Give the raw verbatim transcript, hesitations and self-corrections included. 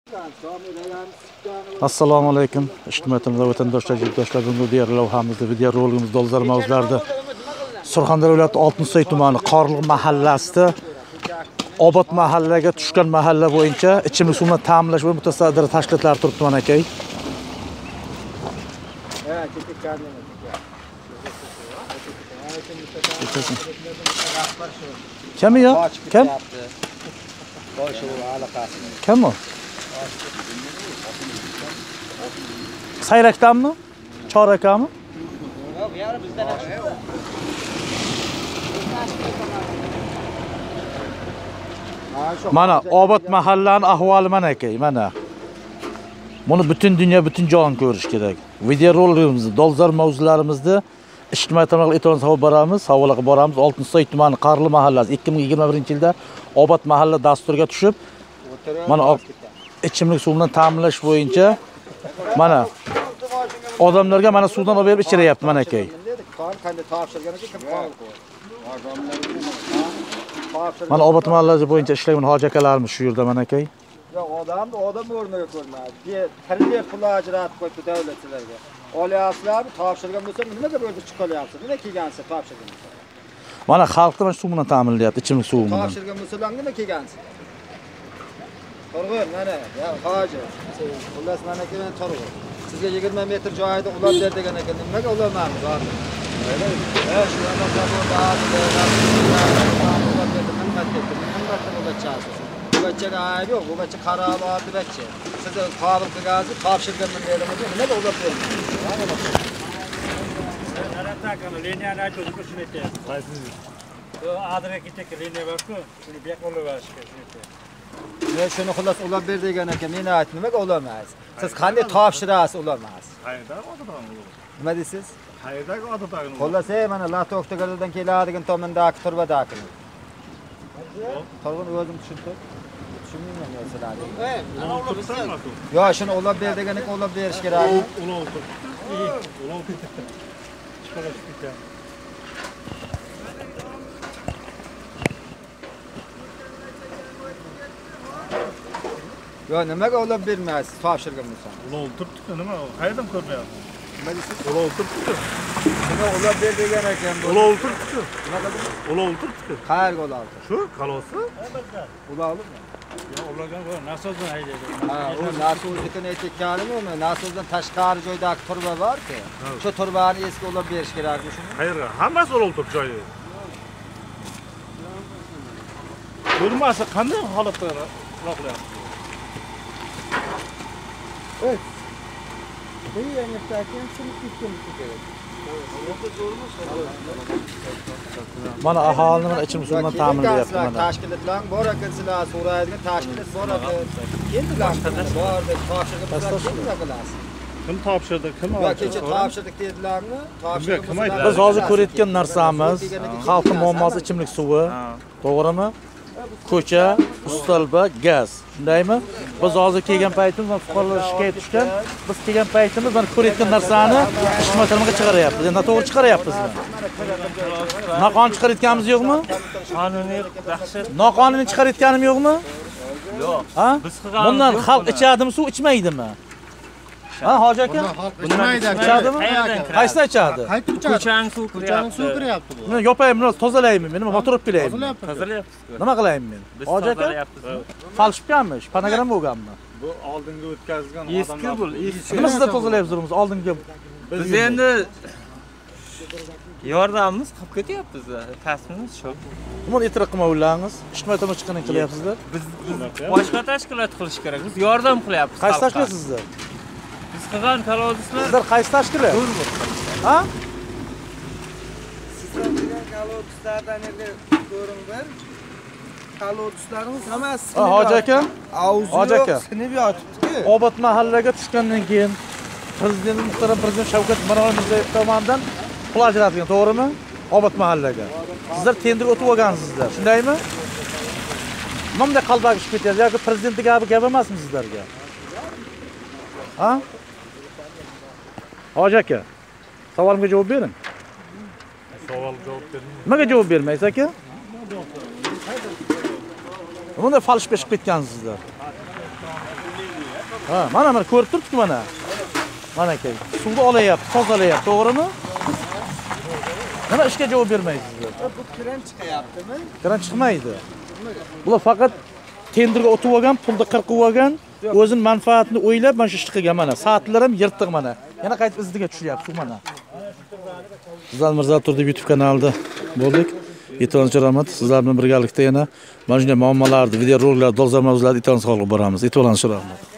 Assalomu alaykum. Ijtimoiyatimizda vatandoshlar, yurtdoshlar, bugungi diğer lavhamizda video roligimiz dolzarb mavzularda Surxondaryo viloyati Oltinsoy tumani Qorliq mahallasida Obod mahallaga tushgan mahalla bo'yicha ichimlik suvini ta'minlash va mutasaddi tashkilotlar turibdi mana aka. Kim ya? Kim? Kim o? Sayraktan mı? Çoraktan mı? Yok yarı bizden açıyor. Mana Obod mahallaning ahvoli mana aka, mana. Buni butun dunyo, butun jahon ko'rish kerak. Video roligimizni, dolzarb mavzularimizni ijtimoiy tarmoqlar e'tiborini savol beramiz, savol qilib boramiz. Oltinsoy tumani Qorliq mahallasi ikki ming yigirma birinchi yilda Obod mahalla dasturiga tushib, mana ichimlik suvini ta'minlash bo'yicha mana odamlarga mana suvdan olib berib ichiryapti mana aka. Mana Obod mahallasi bo'yicha ishlayman hoji akalarimiz shu yerda mana aka. Yo'q, odamni odam o'rniga ko'rmaydi. Tirilik pul ajratib qo'ydi davlatlarga. Olyapsizlarmi, topshirgan bo'lsa nimaga bo'lib chiqalyapsiz? Nima kelgansiz topshirgan bo'lsa? Mana xalqni mana shu bilan ta'minlayapti, ichimlik suvi bilan. Topshirgan bo'lsalar nima kelgansiz? To'g'ri, mana, ya hoji. Xullas mana keyin to'g'ri. Sizga yigirma metr joyda ulab ber degan ekan, nimaga ulamaymiz hozir? Ha, shu anaqa bu bachchaga ayb yo'q, bu bachcha qarabotli bachcha. Sizni qabul qilgansiz, topshirganman dedim, nimaga ulab bermaysiz? Arakani liniyani aytib o'tishni aytyapti. Qaysiz? Bu adrega ketdik, liniya bor-ku, shuni bu yoqqa olib olish kerak. Men shuni xullas ulab ber degan ekan, men aytdim, nimaga ulamaysiz? Siz qanday topshirasiz ulamaysiz? Qayerdan odatdan? Nima deysiz? Qayerdan odatdan? Xullas, ey mana Latoktagardan keladigan tomondagi turbadagi. Torg'un o'zim tushundim. Tushunmayman men sizlarni. Ey, yo, shuni ulab ber degan ekan, ulab berish kerak. Ulab turibdi. Ulab turibdi. Chiqarib ketgan. Yo, nimaga ulab bermaysiz? Topshirgan bo'lsa. Ulab turibdi, nima? Qayerdan ko'rmayapsiz? Nima deysiz? Ulab turibdi. Shuni ulab ber degan ekan bu. Ulab turibdi. Nima qildingiz? Ulab turibdi. Qayerga ulab? Shu qalosi? Ulabmi? Yo, ularga bu nasozdan haydaydi. Ha, u nasozlikni aytganimmi? Nasozdan tashqari joydagi turba bor-ku. Shu turbani eski ulab berish kerakmi shuni? Qayerga? Hammasi ulab turibdi joyi. Bo'lmasa qanday holatda qilyapsiz? Evet. Neyi yanıtlarken şunu tutmamız gerek. Mana aholini mana ichimlik suvidan ta'minlayapti mana. Tashkilotlar bor ekanlar, so'raydigan tashkilot bor ekan. Keldilar, bor deb topshirib qilasiz. Kim topshirdi? Kim oldi? Yo, kecha topshirdik dedilarmi? Topshirdik. Biz hozir ko'rayotgan narsamiz xalq muammosi ichimlik suvi. To'g'rimi? Ko'cha, ustalba, gaz. Shundaymi? Biz hozir kelgan paytimiz mana fuqarolar shikoyat tushgan. Biz kelgan paytimiz mana ko'rayotgan narsani ijtimoiy tarmoqqa chiqaryapmiz. Endi to'g'ri chiqaryapmizmi? Noqonuniy chiqarayotganimiz yo'qmi? Qonuniy yaxshi. Noqonuniy chiqarayotganim yo'qmi? Yo'q. Ha? Biz qilganimiz bundan xalq ichadimi, suv ichmaydimi? Ha, hoji aka? Ichmaydi. Ichadimi? Qaysi ichadi? Ko'chaning suvi ko'chaning suvi kiryapti bu. Men yopaymi, biroz tozalaymi, men nima motorib kelaymi? Tozalayapsiz. Nima qilaymi men? Hoji aka? Falshibganmi? Panagram bo'lganmi? Bu oldinga o'tkazgan odamlar. Eski bu, eski. Nima sizlar tozalayapsiz o'zimiz oldinga? Biz endi yordamimiz qilib ketyapmiz. Kasbimiz shu. Nima e'tirof qilmayapsiz? Ijtimoiy tarmoq chiqqandan qilyapsizlar. Biz boshqa tashkilot qilish kerak. Biz yordam qilyapmiz. Qaysi tashkilot sizlar? Biz qilgan kolodislar. Sizlar qaysi tashkilot? Ha? Sizlar qilgan kolodislardan endi ko'ringlar. Kolodislarimiz hammasi. Ha, hoji aka? Auzi Hoji aka. sinib yotibdi. Obod mahallaga tushgandan keyin prezident muhtaram prezident Shavkat Mirziyoyev tomonidan pul ajratilgan, to'g'rimi? Obod mahallaga. Sizlar tender o'tib olgansizlar, shundaymi? Nima bunday qalbaki tushib ketyapti? Yoki prezidentning gapi gap emasmi sizlarga? Ha? Hoji aka, savolimga javob bering. Savol javob bering. Nimaga javob bermaysiz aka? Bunda falsh peshib ketgansizlar. Ha, mana mana ko'rib turibsiz mana. Mana aka, suvni olayapti, tozalayapti, to'g'rimi? Nima ishga javob bermaysizlar? Bu kran chiqayaptimi? Kran chiqmaydi. Bular faqat tenderga o'tib olgan, pulni qirqib olgan, o'zin manfaatini o'ylab mana shu ish qilgan mana. Soatlar ham yirtiq mana. Yana qaytib izdiga tushyapti mana. Sizlar Mirzo Turdiyev YouTube kanalida bo'ldik. E'tiboringiz rahmat. Sizlar bilan birgalikda yana mana shunday muammolarni, video roliklar, dolzarb mavzularni e'tiboringizga olib boramiz. E'tiboringiz rahmat.